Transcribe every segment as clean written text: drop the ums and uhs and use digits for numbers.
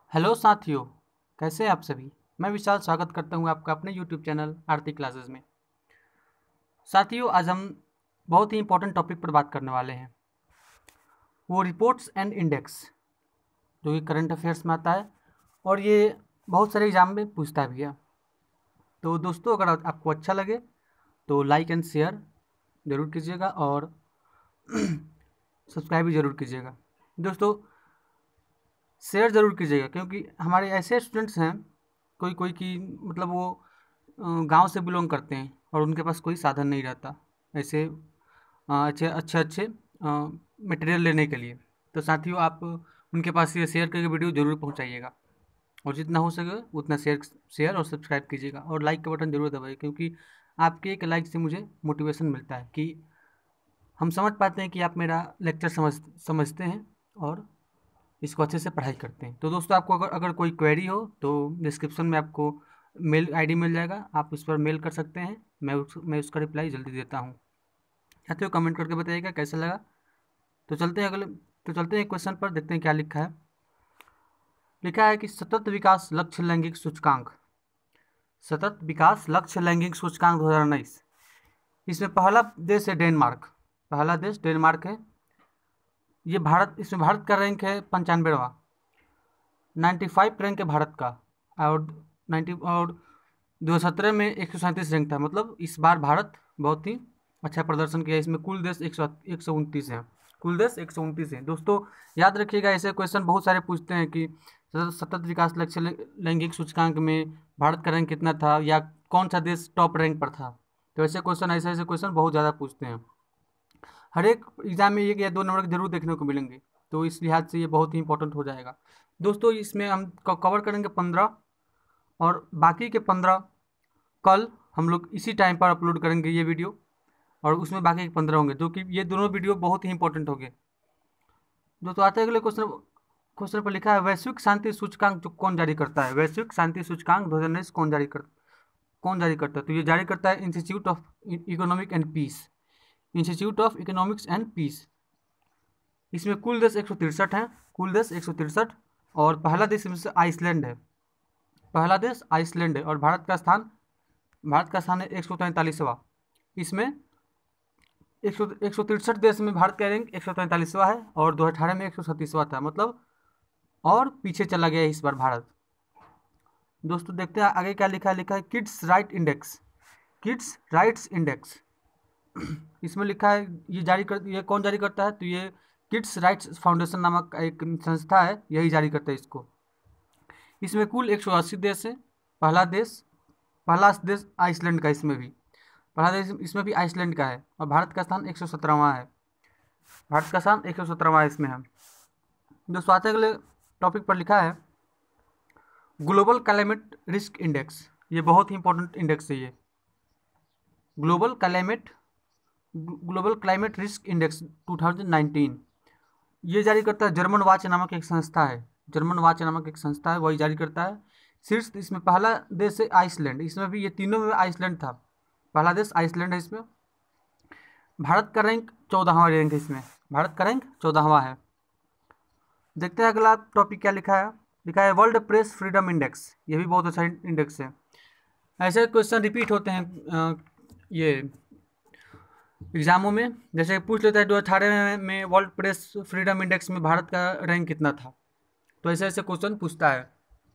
Hello साथियों, कैसे हैं आप सभी। मैं विशाल स्वागत करता हूं आपका अपने यूट्यूब चैनल आरती क्लासेस में। साथियों, आज हम बहुत ही इंपॉर्टेंट टॉपिक पर बात करने वाले हैं, वो रिपोर्ट्स एंड इंडेक्स, जो कि करंट अफेयर्स में आता है और ये बहुत सारे एग्जाम में पूछता भी है। तो दोस्तों, अगर आपको अच्छा लगे तो लाइक एंड शेयर ज़रूर कीजिएगा और सब्सक्राइब भी ज़रूर कीजिएगा। दोस्तों, शेयर ज़रूर कीजिएगा क्योंकि हमारे ऐसे स्टूडेंट्स हैं कोई कोई की मतलब वो गांव से बिलोंग करते हैं और उनके पास कोई साधन नहीं रहता ऐसे अच्छे अच्छे अच्छे मटेरियल लेने के लिए। तो साथियों, आप उनके पास ये शेयर करके वीडियो ज़रूर पहुंचाइएगा और जितना हो सके उतना शेयर शेयर और सब्सक्राइब कीजिएगा और लाइक का बटन ज़रूर दबाइए क्योंकि आपके एक लाइक से मुझे मोटिवेशन मिलता है कि हम समझ पाते हैं कि आप मेरा लेक्चर समझते हैं और इसको अच्छे से पढ़ाई करते हैं। तो दोस्तों, आपको अगर अगर कोई क्वेरी हो तो डिस्क्रिप्शन में आपको मेल आईडी मिल जाएगा, आप उस पर मेल कर सकते हैं। मैं उसका रिप्लाई जल्दी देता हूँ। साथियों, कमेंट करके बताइएगा कैसा लगा। तो चलते हैं क्वेश्चन पर, देखते हैं क्या लिखा है। लिखा है कि सतत विकास लक्ष्य लैंगिक सूचकांक, सतत विकास लक्ष्य लैंगिक सूचकांक 2019, इसमें पहला देश है डेनमार्क। पहला देश डेनमार्क है। ये भारत, इसमें भारत का रैंक है 95वां। 95 रैंक है भारत का और 2017 में 137 रैंक था। मतलब इस बार भारत बहुत ही अच्छा प्रदर्शन किया। इसमें कुल देश 129 हैं। कुल देश 129 हैं। दोस्तों, याद रखिएगा, ऐसे क्वेश्चन बहुत सारे पूछते हैं कि सतत विकास लक्ष्य लैंगिक सूचकांक में भारत का रैंक कितना था या कौन सा देश टॉप रैंक पर था। तो ऐसे ऐसे क्वेश्चन बहुत ज़्यादा पूछते हैं। हर एक एग्जाम में 1 या 2 नंबर जरूर देखने को मिलेंगे, तो इस लिहाज से ये बहुत ही इंपॉर्टेंट हो जाएगा। दोस्तों, इसमें हम कवर करेंगे 15 और बाकी के 15 कल हम लोग इसी टाइम पर अपलोड करेंगे ये वीडियो, और उसमें बाकी के 15 होंगे, जो कि ये दोनों वीडियो बहुत ही इंपॉर्टेंट होंगे। दोस्तों, आते हैं अगले क्वेश्चन। क्वेश्चन पर लिखा है वैश्विक शांति सूचकांक जो कौन जारी करता है। वैश्विक शांति सूचकांक 2019 कौन जारी करता है। तो ये जारी करता है institute of economic and peace. Institute of economics and peace. इसमें कुल देश 163 हैं। कुल देश 163 और पहला देश इसमें से आइसलैंड है। पहला देश आइसलैंड है और भारत का स्थान है 143वां। इसमें 163 देश में भारत का रैंक 143वां है और 2018 में 137वां था। मतलब और पीछे चला गया इस बार भारत। दोस्तों, देखते हैं आगे क्या लिखा है। लिखा है kids right index. Kids rights index, इसमें लिखा है ये कौन जारी करता है। तो ये किड्स राइट्स फाउंडेशन नामक एक संस्था है, यही जारी करता है इसको। इसमें कुल 180 देश है। पहला देश आइसलैंड का, इसमें भी पहला देश इसमें भी आइसलैंड का है और भारत का स्थान 117वां है। भारत का स्थान 117वां इसमें है। दोस्तों, आते अगले टॉपिक पर लिखा है ग्लोबल क्लाइमेट रिस्क इंडेक्स। ये बहुत ही इंपॉर्टेंट इंडेक्स है ये। Global climate global climate risk index 2019, ये जारी करता है जर्मन वाच नामक एक संस्था है। जर्मन वाच नामक एक संस्था है, वही जारी करता है। शीर्ष इसमें पहला देश है आइसलैंड। इसमें भी ये तीनों में आइसलैंड था। पहला देश आइसलैंड है इसमें। भारत का रैंक 14वां रैंक है इसमें। भारत का रैंक 14वां है। देखते हैं अगला टॉपिक क्या लिखा है। लिखा है वर्ल्ड प्रेस फ्रीडम इंडेक्स। ये भी बहुत अच्छा इंडेक्स है। ऐसे क्वेश्चन रिपीट होते हैं ये एग्जामों में। जैसे पूछ लेता है 2018 में वर्ल्ड प्रेस फ्रीडम इंडेक्स में भारत का रैंक कितना था। तो ऐसे ऐसे क्वेश्चन पूछता है।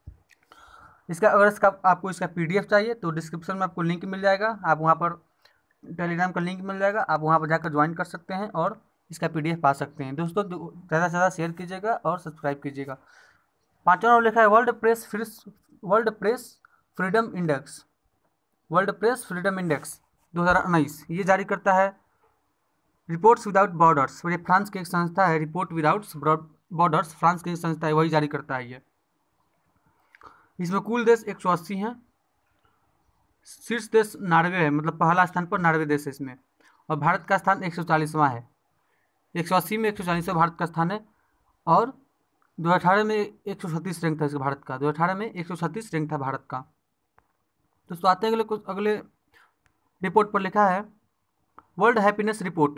अगर आपको इसका पीडीएफ चाहिए तो डिस्क्रिप्शन में आपको लिंक मिल जाएगा। आप वहाँ पर टेलीग्राम का लिंक मिल जाएगा, आप वहाँ पर जाकर ज्वाइन कर सकते हैं और इसका पीडीएफ पा सकते हैं। दोस्तों, ज़्यादा से ज़्यादा शेयर कीजिएगा और सब्सक्राइब कीजिएगा। 5वां नंबर लिखा है world press freedom index. World press freedom index 2019, ये जारी करता है रिपोर्ट्स विदाउट बॉर्डर्स। ये फ्रांस की एक संस्था है। रिपोर्ट विदाउट बॉर्डर्स फ्रांस की एक संस्था है, वही जारी करता है ये। इसमें कुल देश 180 हैं। शीर्ष देश नॉर्वे है, मतलब पहला स्थान पर नॉर्वे देश है इसमें। और भारत का स्थान 140वां है। 180 में 140वां भारत का स्थान है और 2018 में 136 रैंक था इसका भारत का। 2018 में 136 रैंक था भारत का। दोस्तों, आते हैं अगले रिपोर्ट पर। लिखा है वर्ल्ड हैप्पीनेस रिपोर्ट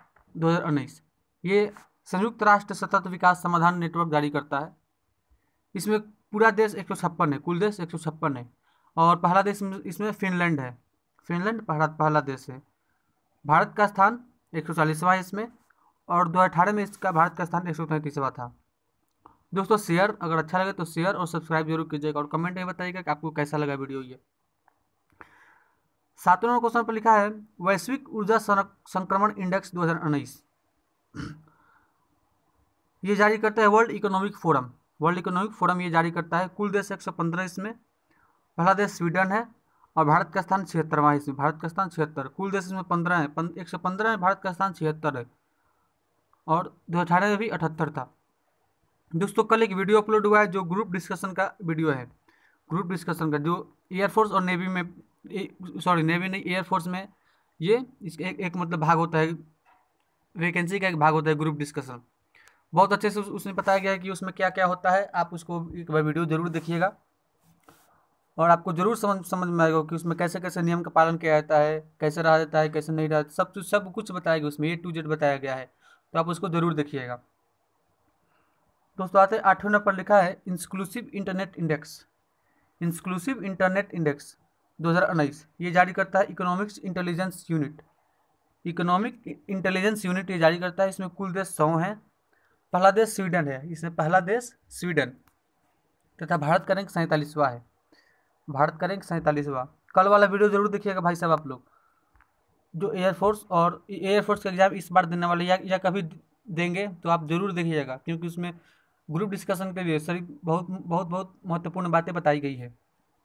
2019, ये संयुक्त राष्ट्र सतत विकास समाधान नेटवर्क जारी करता है। इसमें पूरा देश 156 है, कुल देश 156 है। और पहला देश इसमें फिनलैंड है, फिनलैंड पहला देश है। भारत का स्थान 140वां है इसमें, और 2018 में इसका भारत का स्थान 133वां था। दोस्तों शेयर, अगर अच्छा लगे तो शेयर और सब्सक्राइब जरूर कीजिएगा, और कमेंट में बताइएगा कि आपको कैसा लगा वीडियो ये। 7वें नंबर क्वेश्चन पर लिखा है वैश्विक ऊर्जा संक्रमण इंडेक्स 2019 ये जारी करता है world economic forum. World economic forum ये जारी करता है। कुल देश 115 इसमें, पहला देश स्वीडन है, और भारत का स्थान 76वां है इसमें, भारत का स्थान 76। कुल देश इसमें 15 है, 115 है, भारत का स्थान 76 है, और 2018 में भी 78 था। दोस्तों कल एक वीडियो अपलोड हुआ है जो ग्रुप डिस्कशन का वीडियो है, ग्रुप डिस्कशन का, जो एयरफोर्स और नेवी में, सॉरी नेवी नहीं, एयरफोर्स में ये इसका एक मतलब भाग होता है, वैकेंसी का एक भाग होता है ग्रुप डिस्कशन। बहुत अच्छे से उसमें बताया गया है कि उसमें क्या क्या होता है। आप उसको एक बार वीडियो जरूर देखिएगा, और आपको जरूर समझ में आएगा कि उसमें कैसे कैसे नियम का पालन किया जाता है, कैसे रहा जाता है, कैसे नहीं रहा, सब कुछ बताया गया उसमें, A to Z बताया गया है, तो आप उसको जरूर देखिएगा। दोस्तों आते हैं 8वें नंबर पर लिखा है inclusive internet index. Inclusive internet index 2019 ये जारी करता है economics intelligence unit. Economic intelligence unit ये जारी करता है। इसमें कुल देश 100 हैं। पहला देश स्वीडन है, इसमें पहला देश स्वीडन, तथा भारत का रैंक 47वां है, भारत का रैंक 47वां। कल वाला वीडियो जरूर देखिएगा भाई साहब आप लोग, जो एयरफोर्स का एग्जाम इस बार देने वाले या कभी देंगे तो आप जरूर देखिएगा, क्योंकि उसमें ग्रुप डिस्कशन के लिए सभी बहुत बहुत बहुत महत्वपूर्ण बातें बताई गई है।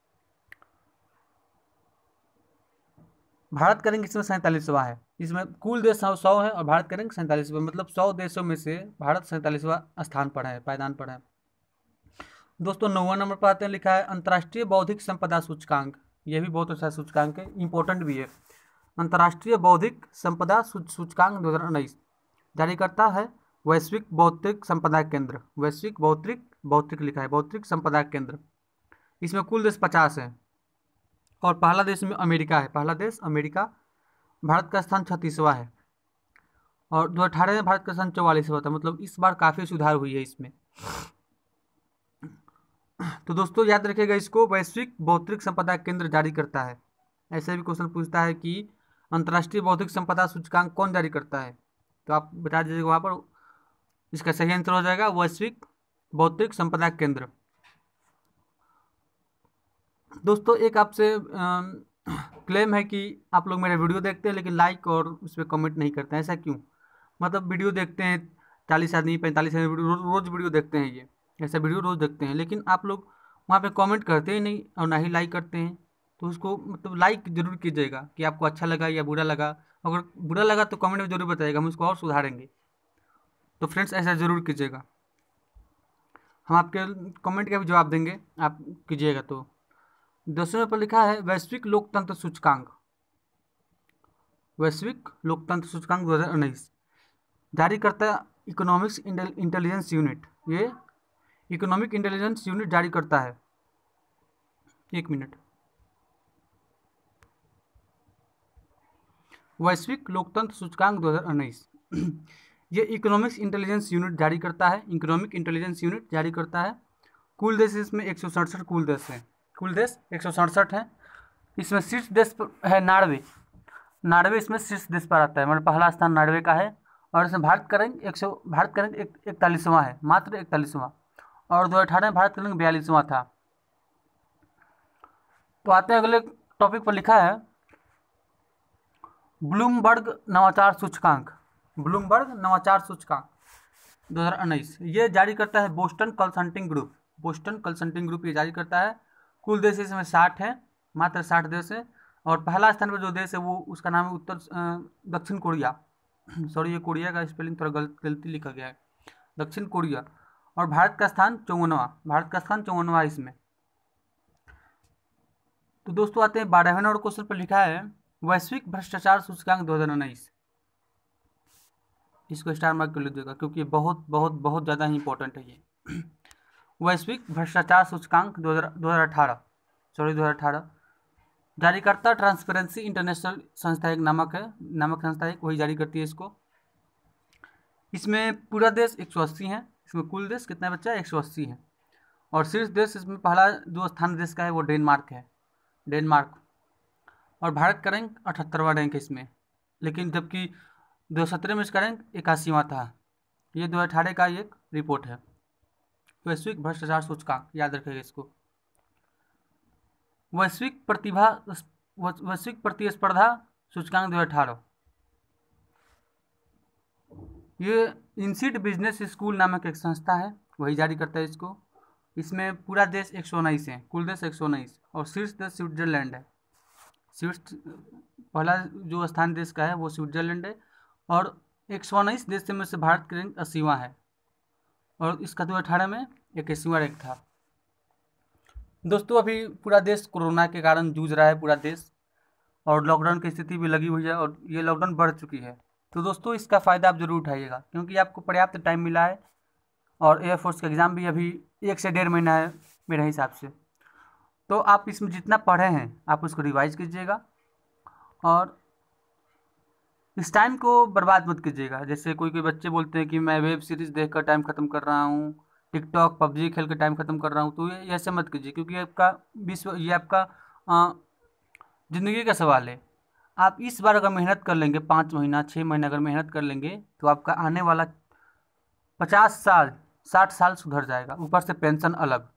भारत का रैंक इसमें 47वां है। इसमें कुल देश 100 है और भारत का रैंक 47वां, मतलब 100 देशों में से भारत 47वां स्थान पर है, पायदान पर है। दोस्तों 9वां नंबर पर आते हैं, लिखा है अंतर्राष्ट्रीय बौद्धिक संपदा सूचकांक। यह भी बहुत अच्छा सूचकांक है, इंपॉर्टेंट भी है। अंतर्राष्ट्रीय बौद्धिक संपदा सूचकांक 2019 जारी करता है वैश्विक बौद्धिक संपदा केंद्र। वैश्विक बौद्धिक लिखा है, बौद्धिक संपदा केंद्र। इसमें कुल देश 50 है, और पहला देश में अमेरिका है, पहला देश अमेरिका। भारत का स्थान 36वां है, और 2018 में भारत का स्थान 44वां था, मतलब इस बार काफ़ी सुधार हुई है इसमें। तो दोस्तों याद रखिएगा इसको, वैश्विक बौद्धिक संपदा केंद्र जारी करता है। ऐसे भी क्वेश्चन पूछता है कि अंतर्राष्ट्रीय बौद्धिक संपदा सूचकांक कौन जारी करता है, तो आप बता दीजिएगा वहाँ पर। इसका सही आंसर हो जाएगा वैश्विक बौद्धिक संपदा केंद्र। दोस्तों एक आपसे क्लेम है कि आप लोग मेरे वीडियो देखते हैं लेकिन लाइक और उस पर कमेंट नहीं करते हैं, ऐसा क्यों? मतलब वीडियो देखते हैं 40 आदमी 45 आदमी रोज़ वीडियो देखते हैं, ये ऐसा वीडियो रोज़ देखते हैं, लेकिन आप लोग वहाँ पे कमेंट करते ही नहीं और ना ही लाइक करते हैं। तो उसको मतलब लाइक जरूर कीजिएगा कि आपको अच्छा लगा या बुरा लगा। अगर बुरा लगा तो कमेंट में जरूर बताइएगा, हम उसको और सुधारेंगे। तो फ्रेंड्स ऐसा ज़रूर कीजिएगा, हम आपके कमेंट का भी जवाब देंगे, आप कीजिएगा। तो 10वें पर लिखा है वैश्विक लोकतंत्र सूचकांक। वैश्विक लोकतंत्र सूचकांक 2019 जारी करता है इकोनॉमिक्स इंटेलिजेंस यूनिट। ये इकोनॉमिक इंटेलिजेंस यूनिट जारी करता है। एक मिनट, वैश्विक लोकतंत्र सूचकांक 2019 ये इकोनॉमिक्स इंटेलिजेंस यूनिट जारी करता है, इकोनॉमिक इंटेलिजेंस यूनिट जारी करता है। कुल देश इसमें 167 कुल देश हैं, कुल देश 167 हैं। इसमें शीर्ष देश है नार्वे। नार्वे इसमें शीर्ष देश पर आता है, मतलब पहला स्थान नार्वे का है। और इसमें भारत का रैंक 41वां है, मात्र 41वां। और 2018 में भारत का रैंक 42वां था। तो आते हैं अगले टॉपिक पर, लिखा है ब्लूमबर्ग नवाचार सूचकांक। ब्लूमबर्ग नवाचार सूचकांक 2019 ये जारी करता है Boston consulting group. Boston consulting group ये जारी करता है। कुल देश इसमें 60 है, मात्र 60 देश है। और पहला स्थान पर जो देश है वो उसका नाम है दक्षिण कोरिया। सॉरी ये कोरिया का स्पेलिंग थोड़ा गलती लिखा गया है, दक्षिण कोरिया। और भारत का स्थान 54वां, भारत का स्थान 54वां इसमें। तो दोस्तों आते हैं 12वें नंबर क्वेश्चन पर, लिखा है वैश्विक भ्रष्टाचार सूचकांक 2019। इसको स्टार मार्क कर लीजिएगा क्योंकि बहुत बहुत बहुत ज़्यादा ही इंपॉर्टेंट है ये। वैश्विक भ्रष्टाचार सूचकांक 2018 जारीकर्ता ट्रांसपेरेंसी इंटरनेशनल संस्था एक नामक संस्था एक वही जारी करती है इसको। इसमें पूरा देश 180 है, इसमें कुल देश कितना बच्चा है 180 है। और शीर्ष देश इसमें पहला जो स्थान देश का है वो डेनमार्क है, डेनमार्क। और भारत का रैंक 78वां रैंक है इसमें, लेकिन जबकि 2017 में इसका रैंक 81वां था। ये 2018 का एक रिपोर्ट है। वैश्विक भ्रष्टाचार सूचकांक, याद रखेगा इसको। वैश्विक प्रतिस्पर्धा सूचकांक 2018, ये इनसीड बिजनेस स्कूल नामक एक संस्था है, वही जारी करता है इसको। इसमें पूरा देश 119 है, कुल देश 119, और शीर्ष देश स्विट्जरलैंड है। शीर्ष पहला जो स्थान देश का है वो स्विट्जरलैंड है, और 119 देश में से भारत का रैंक 80वां है, और इसका 2018 में 81वां रैंक था। दोस्तों अभी पूरा देश कोरोना के कारण जूझ रहा है पूरा देश, और लॉकडाउन की स्थिति भी लगी हुई है, और ये लॉकडाउन बढ़ चुकी है। तो दोस्तों इसका फ़ायदा आप जरूर उठाइएगा, क्योंकि आपको पर्याप्त टाइम मिला है, और एयरफोर्स का एग्ज़ाम भी अभी 1 से 1.5 महीना है मेरे हिसाब से। तो आप इसमें जितना पढ़े हैं आप उसको रिवाइज कीजिएगा, और इस टाइम को बर्बाद मत कीजिएगा। जैसे कोई कोई बच्चे बोलते हैं कि मैं वेब सीरीज़ देखकर टाइम ख़त्म कर रहा हूँ, टिकटॉक पबजी खेल कर टाइम ख़त्म कर रहा हूँ, तो ये ऐसे मत कीजिए, क्योंकि ये आपका ज़िंदगी का सवाल है। आप इस बार अगर मेहनत कर लेंगे, 5 महीना 6 महीने अगर मेहनत कर लेंगे, तो आपका आने वाला 50 साल 60 साल सुधर जाएगा, ऊपर से पेंशन अलग।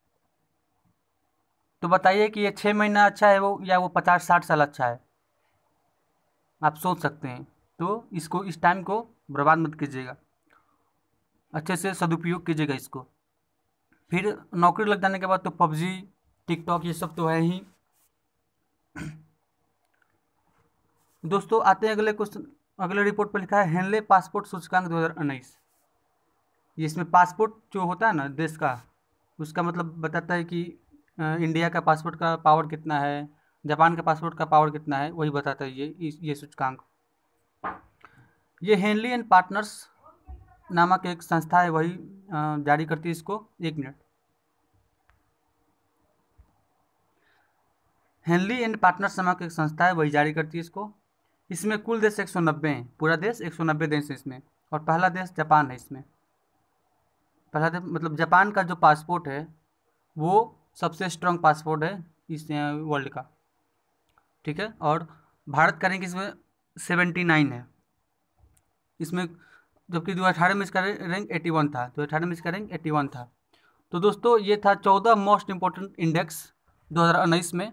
तो बताइए कि ये 6 महीना अच्छा है वो, या वो 50-60 साल अच्छा है? आप सोच सकते हैं। तो इसको, इस टाइम को बर्बाद मत कीजिएगा, अच्छे से सदुपयोग कीजिएगा इसको। फिर नौकरी लग जाने के बाद तो पबजी टिकटॉक ये सब तो है ही। दोस्तों आते हैं अगले क्वेश्चन। अगले रिपोर्ट पर लिखा है हेनले पासपोर्ट सूचकांक 2019। ये इसमें पासपोर्ट जो होता है ना देश का, उसका मतलब बताता है कि इंडिया का पासपोर्ट का पावर कितना है, जापान का पासपोर्ट का पावर कितना है, वही बताता है ये सूचकांक। ये हेनली एंड पार्टनर्स नामक एक संस्था है, वही जारी करती है इसको। 1 मिनट। हेनली एंड पार्टनर्स नामक एक संस्था है, वही जारी करती है इसको। इसमें कुल देश 190 हैं, पूरा देश 190 देश है इसमें, और पहला देश जापान है इसमें। पहला देश मतलब जापान का जो पासपोर्ट है वो सबसे स्ट्रॉन्ग पासपोर्ट है इस वर्ल्ड का, ठीक है। और भारत का रैंक इसमें 79 है इसमें, जबकि 2018 में इसका रैंक 81 था। 2018 में इसका रैंक 81 था। तो दोस्तों ये था 14 मोस्ट इम्पोर्टेंट इंडेक्स 2019 में,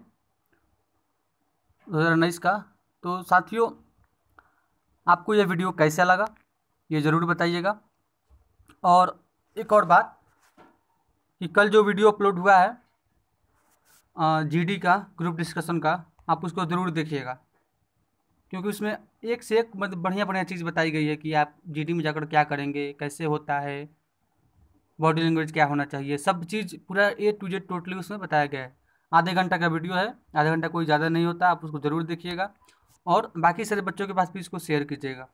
2019 का। तो साथियों आपको ये वीडियो कैसा लगा ये ज़रूर बताइएगा। और एक और बात कि कल जो वीडियो अपलोड हुआ है जीडी का ग्रुप डिस्कशन का, आप उसको ज़रूर देखिएगा, क्योंकि उसमें एक से एक मतलब बढ़िया बढ़िया चीज़ बताई गई है कि आप जीडी में जाकर क्या करेंगे, कैसे होता है, बॉडी लैंग्वेज क्या होना चाहिए, सब चीज़ पूरा A to Z टोटली उसमें बताया गया है। आधे घंटा का वीडियो है, आधा घंटा कोई ज़्यादा नहीं होता, आप उसको ज़रूर देखिएगा, और बाकी सारे बच्चों के पास भी इसको शेयर कीजिएगा,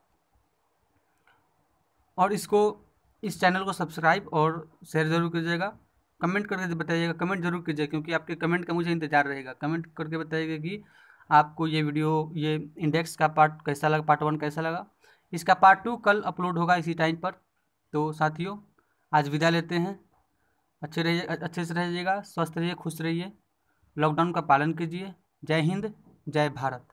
और इसको, इस चैनल को सब्सक्राइब और शेयर ज़रूर कीजिएगा। कमेंट करके बताइएगा, कमेंट जरूर कीजिएगा, क्योंकि आपके कमेंट का मुझे इंतजार रहेगा। कमेंट करके बताइएगा कि आपको ये वीडियो, ये इंडेक्स का पार्ट कैसा लगा, पार्ट 1 कैसा लगा। इसका पार्ट 2 कल अपलोड होगा इसी टाइम पर। तो साथियों आज विदा लेते हैं। अच्छे रहिए, अच्छे से रहिएगा, स्वस्थ रहिए, खुश रहिए, लॉकडाउन का पालन कीजिए। जय हिंद, जय भारत।